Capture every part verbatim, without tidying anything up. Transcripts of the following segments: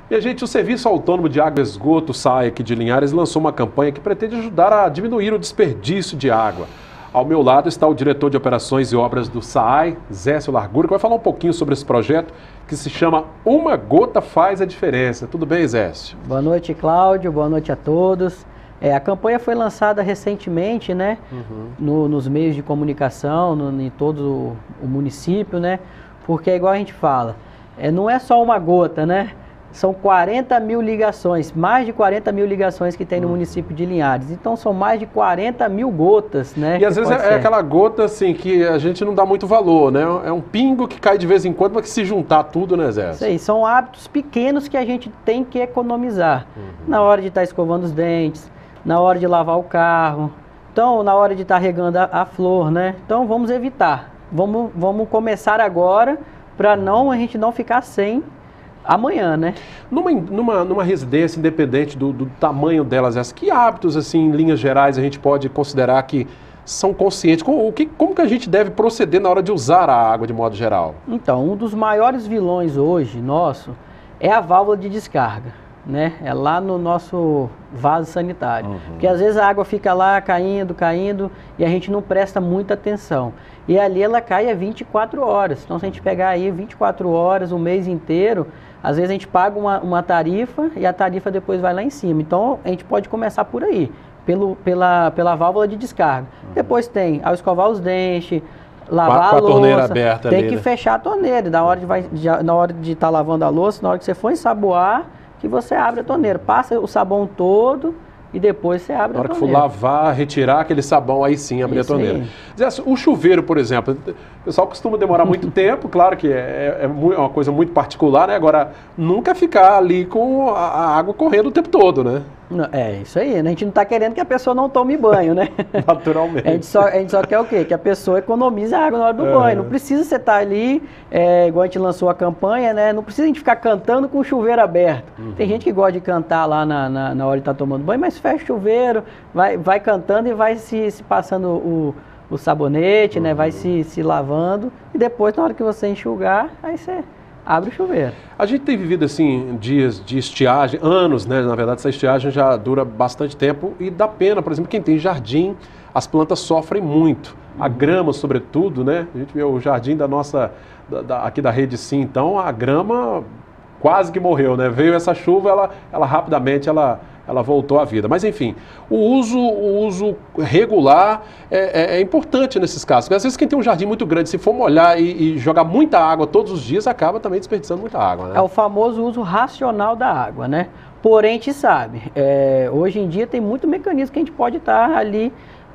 E, gente, o Serviço Autônomo de Água e Esgoto, S A E, aqui de Linhares, lançou uma campanha que pretende ajudar a diminuir o desperdício de água. Ao meu lado está o diretor de Operações e Obras do S A I, Zécio Largura, que vai falar um pouquinho sobre esse projeto que se chama Uma Gota Faz a Diferença. Tudo bem, Zécio? Boa noite, Cláudio. Boa noite a todos. É, a campanha foi lançada recentemente, né, uhum. no, nos meios de comunicação, no, em todo o município, né, porque é igual a gente fala, é, não é só uma gota, né, são quarenta mil ligações, mais de quarenta mil ligações que tem no município de Linhares. Então são mais de quarenta mil gotas, né? E às vezes é, é aquela gota assim que a gente não dá muito valor, né? É um pingo que cai de vez em quando, mas que se juntar tudo, né, Zé? Isso aí, são hábitos pequenos que a gente tem que economizar. Uhum. Na hora de estar tá escovando os dentes, na hora de lavar o carro, então na hora de estar tá regando a, a flor, né? Então vamos evitar. Vamos, vamos começar agora para não a gente não ficar sem amanhã, né? Numa, numa, numa residência, independente do, do tamanho delas, essas, que hábitos, assim, em linhas gerais, a gente pode considerar que são conscientes? Como, que, como que a gente deve proceder na hora de usar a água de modo geral? Então, um dos maiores vilões hoje, nosso, é a válvula de descarga, né? É lá no nosso vaso sanitário. Uhum. Porque às vezes a água fica lá caindo, caindo, e a gente não presta muita atenção. E ali ela cai a vinte e quatro horas. Então, se a gente pegar aí vinte e quatro horas, o mês inteiro, às vezes a gente paga uma, uma tarifa e a tarifa depois vai lá em cima. Então, a gente pode começar por aí, pelo, pela, pela válvula de descarga. Uhum. Depois tem, ao escovar os dentes, lavar com a, com a, a louça, torneira aberta tem ali, que né? fechar a torneira. Na hora de vai, de, na hora de estar tá lavando a louça, na hora que você for ensaboar, que você abre a torneira. Passa o sabão todo e depois você abre a torneira. Na hora que for lavar, retirar aquele sabão, aí sim abrir a torneira. Zé, o chuveiro, por exemplo, o pessoal costuma demorar muito tempo, claro que é, é uma coisa muito particular, né? Agora, nunca ficar ali com a água correndo o tempo todo, né? É, isso aí, né? A gente não está querendo que a pessoa não tome banho, né? Naturalmente. A gente, só, a gente só quer o quê? Que a pessoa economize a água na hora do é. banho. Não precisa você estar ali, é, igual a gente lançou a campanha, né? Não precisa a gente ficar cantando com o chuveiro aberto. Uhum. Tem gente que gosta de cantar lá na, na, na hora de estar tá tomando banho, mas fecha o chuveiro, vai, vai cantando e vai se, se passando o, o sabonete, uhum. né? Vai se, se lavando e depois, na hora que você enxugar, aí você abre o chuveiro. A gente tem vivido, assim, dias de estiagem, anos, né? Na verdade, essa estiagem já dura bastante tempo e dá pena, por exemplo, quem tem jardim, as plantas sofrem muito. A grama, sobretudo, né? A gente vê o jardim da nossa, da, da, aqui da Rede Sim, então a grama quase que morreu, né? Veio essa chuva, ela, ela rapidamente, ela... ela voltou à vida. Mas, enfim, o uso, o uso regular é, é, é importante nesses casos. Porque, às vezes, quem tem um jardim muito grande, se for molhar e, e jogar muita água todos os dias, acaba também desperdiçando muita água, né? É o famoso uso racional da água, né? Porém, a gente sabe, é, hoje em dia tem muito mecanismo que a gente pode estar ali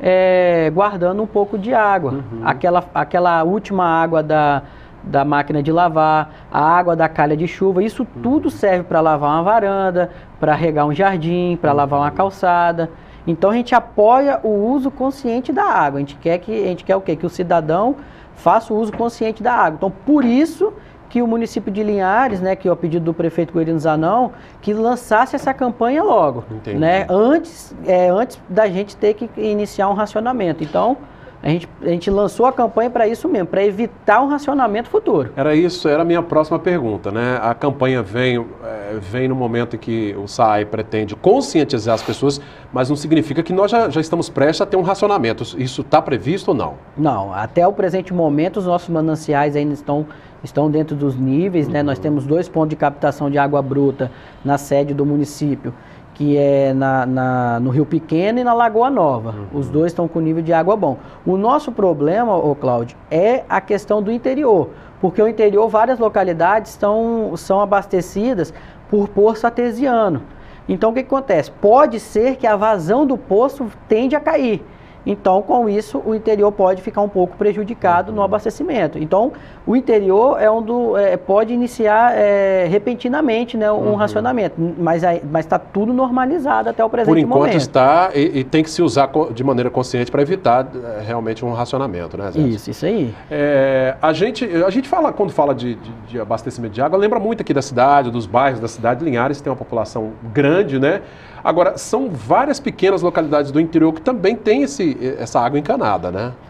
é, guardando um pouco de água. Uhum. Aquela, aquela última água da... da máquina de lavar, a água da calha de chuva, isso tudo serve para lavar uma varanda, para regar um jardim, para lavar uma calçada. Então a gente apoia o uso consciente da água. A gente quer que a gente quer o quê? Que o cidadão faça o uso consciente da água. Então por isso que o município de Linhares, né, que é o pedido do prefeito Guerino Zanão, que lançasse essa campanha logo, Entendi. né, antes, é, antes da gente ter que iniciar um racionamento. Então A gente, a gente lançou a campanha para isso mesmo, para evitar um racionamento futuro. Era isso, era a minha próxima pergunta, né? A campanha vem, é, vem no momento em que o S A I pretende conscientizar as pessoas, mas não significa que nós já, já estamos prestes a ter um racionamento. Isso está previsto ou não? Não, até o presente momento os nossos mananciais ainda estão, estão dentro dos níveis, uhum. né? Nós temos dois pontos de captação de água bruta na sede do município, que é na, na, no Rio Pequeno e na Lagoa Nova. Uhum. Os dois estão com nível de água bom. O nosso problema, ô Cláudio, é a questão do interior, porque o interior, várias localidades estão, são abastecidas por poço artesiano. Então, o que, que acontece? Pode ser que a vazão do poço tende a cair. Então, com isso, o interior pode ficar um pouco prejudicado no abastecimento. Então, o interior é um do, é, pode iniciar é, repentinamente, né, um uhum. racionamento, mas está tudo normalizado até o presente momento. Por enquanto momento. está e, e tem que se usar de maneira consciente para evitar é, realmente um racionamento, né, Zé? Isso, isso aí. É, a, gente, a gente fala, quando fala de, de, de abastecimento de água, lembra muito aqui da cidade, dos bairros da cidade. Linhares tem uma população grande, né? Agora, são várias pequenas localidades do interior que também têm esse, essa água encanada, né?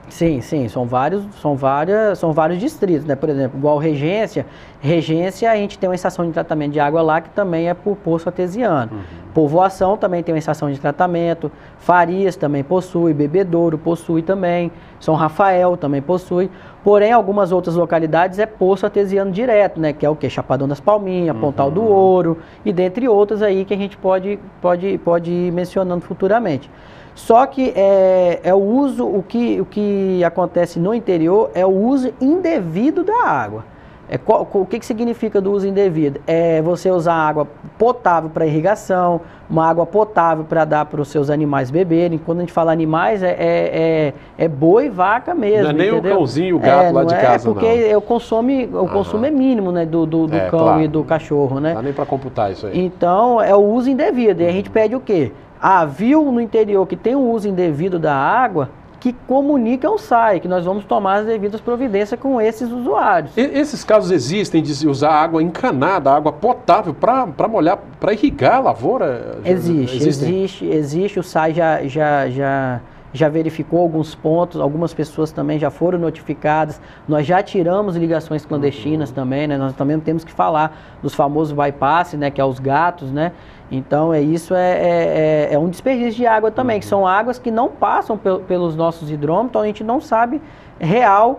Sim, sim, são vários, são várias, são vários distritos, né? Por exemplo, igual Regência, Regência a gente tem uma estação de tratamento de água lá que também é por poço artesiano. Uhum. Povoação também tem uma estação de tratamento, Farias também possui, Bebedouro possui também, São Rafael também possui, porém algumas outras localidades é poço artesiano direto, né? Que é o que? Chapadão das Palminhas, uhum. Pontal do Ouro e dentre outras aí que a gente pode, pode, pode ir mencionando futuramente. Só que é, é o uso, o que, o que acontece no interior é o uso indevido da água. É, qual, o que, que significa do uso indevido? É você usar água potável para irrigação, uma água potável para dar para os seus animais beberem. Quando a gente fala animais, é, é, é, é boi e vaca mesmo. Não é nem entendeu? O cãozinho, o gato é, lá de é, casa, é porque não. O, consome, o consumo é mínimo, né, do, do, do é, cão claro. E do cachorro, né? Não dá nem para computar isso aí. Então, é o uso indevido. E a gente pede o quê? Ah, viu no interior que tem um uso indevido da água, que comunica ao S A I, que nós vamos tomar as devidas providências com esses usuários. E, esses casos existem de usar água encanada, água potável, para molhar, para irrigar a lavoura? Existe, existem? existe, existe. O S A I já, já, já, já verificou alguns pontos, algumas pessoas também já foram notificadas. Nós já tiramos ligações clandestinas uhum. também, né? Nós também temos que falar dos famosos bypass, né? Que é os gatos, né? Então, é, isso é, é, é um desperdício de água também, uhum. que são águas que não passam pel, pelos nossos hidrômetros, então a gente não sabe real,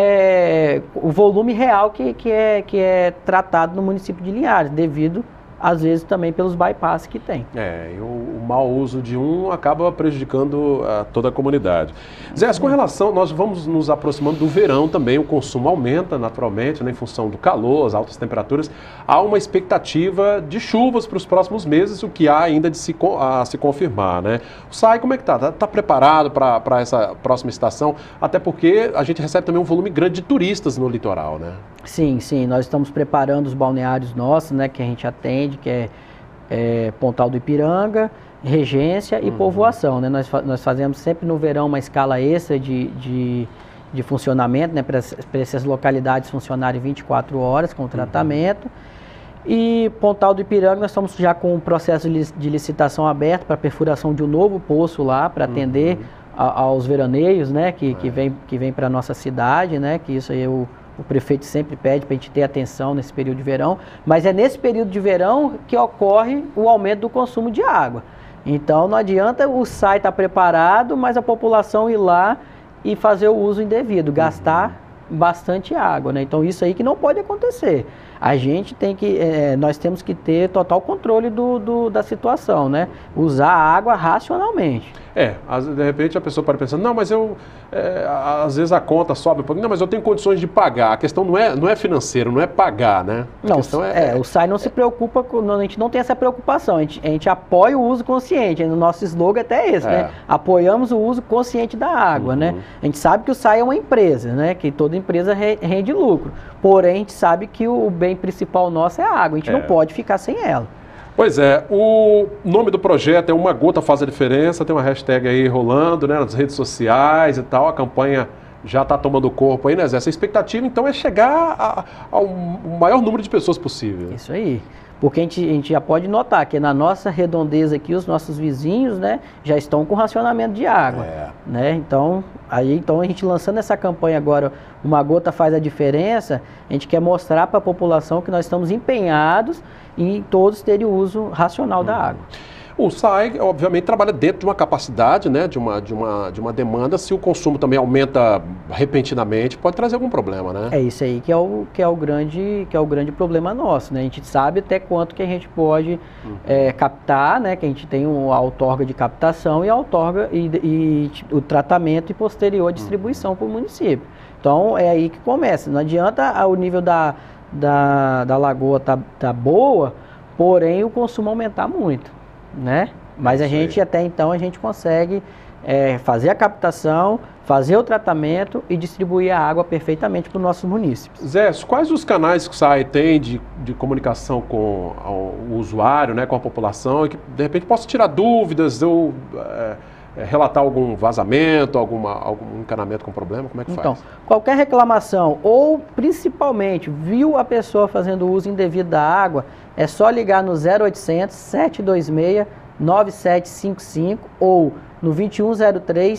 é, o volume real que, que, é, que é tratado no município de Linhares, devido, às vezes, também pelos bypass que tem. É, e o, o mau uso de um acaba prejudicando a toda a comunidade. Zé, com relação, nós vamos nos aproximando do verão também, o consumo aumenta naturalmente, né, em função do calor, as altas temperaturas. Há uma expectativa de chuvas para os próximos meses, o que há ainda de se, a se confirmar, né? O S A I, como é que está? Está tá preparado para essa próxima estação? Até porque a gente recebe também um volume grande de turistas no litoral, né? Sim, sim, nós estamos preparando os balneários nossos, né, que a gente atende, que é, é Pontal do Ipiranga, Regência e uhum. Povoação, né? Nós, nós fazemos sempre no verão uma escala extra de, de, de funcionamento, né, para essas localidades funcionarem vinte e quatro horas com tratamento. Uhum. E Pontal do Ipiranga, nós estamos já com um processo de licitação aberto para perfuração de um novo poço lá, para atender uhum. a, aos veraneios, né, que, é. que vem, que vem para a nossa cidade, né, que isso aí o, o prefeito sempre pede para a gente ter atenção nesse período de verão, mas é nesse período de verão que ocorre o aumento do consumo de água. Então não adianta o S A I estar preparado, mas a população ir lá e fazer o uso indevido, gastar uhum. bastante água, né? Então isso aí que não pode acontecer. A gente tem que, é, nós temos que ter total controle do, do, da situação, né? Usar a água racionalmente. É, de repente a pessoa pode pensar, não, mas eu, é, às vezes a conta sobe um pouquinho, não, mas eu tenho condições de pagar. A questão não é, não é financeiro, não é pagar, né? A não, questão é, é, o S A I não é, se preocupa, com, a gente não tem essa preocupação, a gente, a gente apoia o uso consciente, o nosso slogan até esse, é. né? Apoiamos o uso consciente da água, uhum. né? A gente sabe que o S A I é uma empresa, né? Que toda empresa rende lucro, porém a gente sabe que o bem principal nosso é a água, a gente é. não pode ficar sem ela. Pois é, o nome do projeto é Uma Gota Faz a Diferença, tem uma hashtag aí rolando, né, nas redes sociais e tal, a campanha já está tomando corpo aí, né, Zé? Essa expectativa, então, é chegar a, ao maior número de pessoas possível. Isso aí, porque a gente, a gente já pode notar que na nossa redondeza aqui, os nossos vizinhos, né, já estão com racionamento de água, é. né, então, aí, então a gente lançando essa campanha agora, Uma Gota Faz a Diferença, a gente quer mostrar para a população que nós estamos empenhados em todos terem o uso racional hum. da água. O S A I, obviamente, trabalha dentro de uma capacidade, né, de uma, de uma, de uma demanda. Se o consumo também aumenta repentinamente, pode trazer algum problema, né? É isso aí que é o, que é o, grande, que é o grande problema nosso, né? A gente sabe até quanto que a gente pode uhum. é, captar, né? Que a gente tem uma outorga de captação e a outorga e, e o tratamento e posterior distribuição uhum. para o município. Então, é aí que começa. Não adianta o nível da, da, da lagoa tá, tá boa, porém o consumo aumentar muito. Né? Mas a gente, até então, a gente consegue é, fazer a captação, fazer o tratamento e distribuir a água perfeitamente para os nossos munícipes. Zé, quais os canais que o S A I tem de, de comunicação com o usuário, né, com a população, e que, de repente, possa tirar dúvidas ou é, é, relatar algum vazamento, alguma, algum encanamento com problema? Como é que então, faz? Então, qualquer reclamação ou, principalmente, viu a pessoa fazendo uso indevido da água, é só ligar no zero oitocentos, sete dois seis, nove sete cinco cinco ou no vinte e um zero três,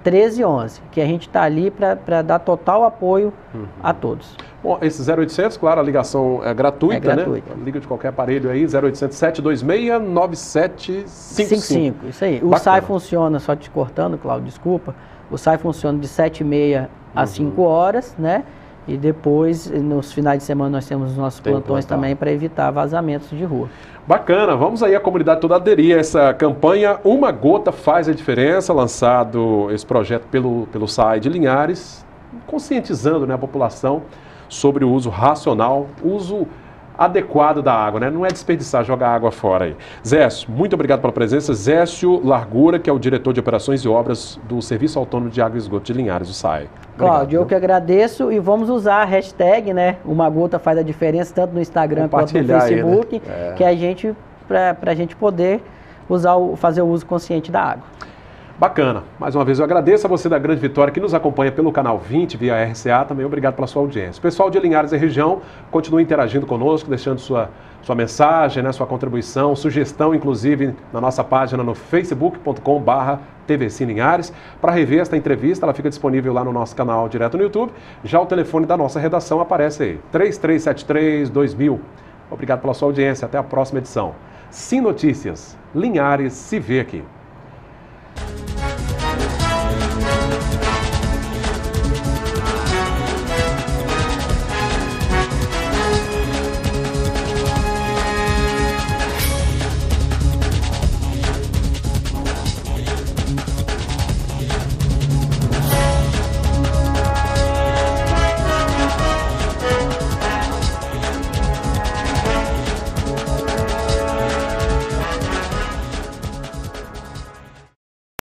treze onze, que a gente está ali para dar total apoio uhum. a todos. Bom, esse zero oitocentos, claro, a ligação é gratuita, é gratuita. né? Liga de qualquer aparelho aí, zero oitocentos, sete dois seis, nove sete cinco cinco. Isso aí. O S A I funciona, só te cortando, Cláudio, desculpa, o S A I funciona de sete e meia às uhum. cinco horas, né? E depois, nos finais de semana, nós temos os nossos Tem plantões plantão. também para evitar vazamentos de rua. Bacana, vamos aí a comunidade toda aderir a essa campanha Uma Gota Faz a Diferença, lançado esse projeto pelo, pelo S A I de Linhares, conscientizando, né, a população sobre o uso racional, uso adequado da água, né? Não é desperdiçar, jogar água fora aí. Zécio, muito obrigado pela presença. Zécio Largura, que é o diretor de operações e obras do Serviço Autônomo de Água e Esgoto de Linhares, o S A I. Cláudio, eu que agradeço e vamos usar a hashtag, né? Uma Gota Faz a Diferença, tanto no Instagram quanto no Facebook, aí, né? é. que a gente, para a gente poder usar o, fazer o uso consciente da água. Bacana. Mais uma vez eu agradeço a você da Grande Vitória que nos acompanha pelo canal vinte, via R C A, também obrigado pela sua audiência. Pessoal de Linhares e região, continue interagindo conosco, deixando sua, sua mensagem, né, sua contribuição, sugestão, inclusive, na nossa página no facebook ponto com barra T V C Linhares. Para rever esta entrevista, ela fica disponível lá no nosso canal direto no YouTube. Já o telefone da nossa redação aparece aí, três três sete três, dois mil. Obrigado pela sua audiência, até a próxima edição. Sim Notícias, Linhares se vê aqui.